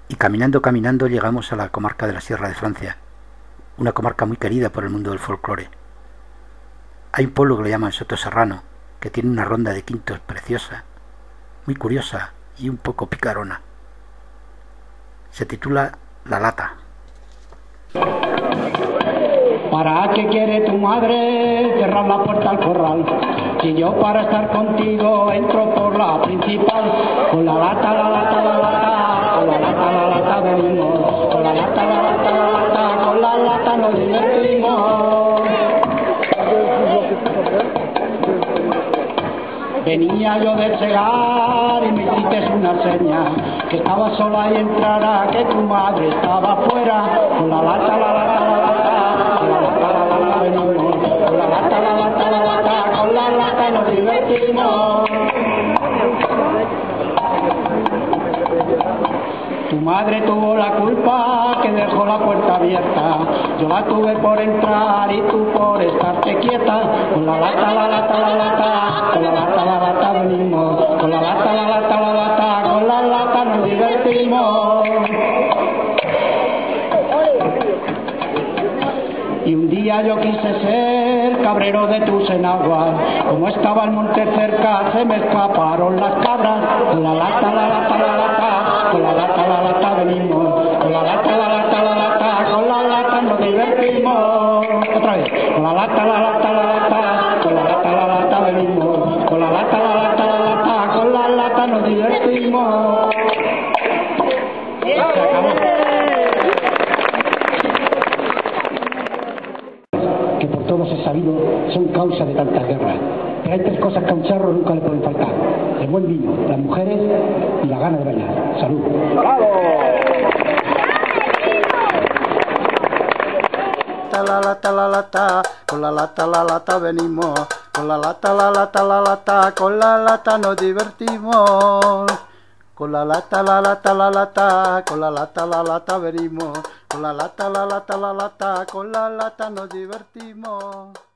Y caminando, caminando llegamos a la comarca de la Sierra de Francia, una comarca muy querida por el mundo del folclore. Hay un pueblo que le llaman Sotoserrano, que tiene una ronda de quintos preciosa, muy curiosa y un poco picarona. Se titula La Lata. ¿Para qué quiere tu madre cerrar la puerta al corral? Si yo para estar contigo entro por la principal, con la lata, la lata, la lata, con la lata, la lata venimos, con la lata, la lata, la lata, con la lata nos divertimos. Venía yo de cegar y me hiciste una seña, que estaba sola y entrara, que tu madre estaba fuera, con la lata, la lata, la lata, con la lata, la lata venimos, con la lata, la lata, la lata, con la lata nos divertimos. Tu madre tuvo la culpa que dejó la puerta abierta, yo la tuve por entrar y tú por estarte quieta, con la lata, la lata, la lata, con la lata, la lata venimos, con la lata, la lata, la lata, con la lata nos divertimos. Y un día yo quise ser cabrero de tus enaguas, como estaba el monte cerca se me escaparon las cabras, con la lata, la lata, la lata, con la lata, la lata venimos, con la lata, la lata, la lata, con la lata nos divertimos. Otra vez, con la lata, la lata, la lata, con la lata, la lata venimos, con la lata, la lata, la lata, con la lata nos divertimos. Se acabó. Que por todos es sabido son causa de tantas guerras. Pero hay tres cosas que a un charro nunca le pueden faltar: el buen vino, las mujeres y la gana de bailar. Salud. ¡Bravo! La lata, la lata, con la lata, la lata venimos, con la lata, la lata, la lata, con la lata nos divertimos. Con la lata, la lata, la lata, con la lata, la lata venimos, con la lata, la lata, la lata, con la lata nos divertimos.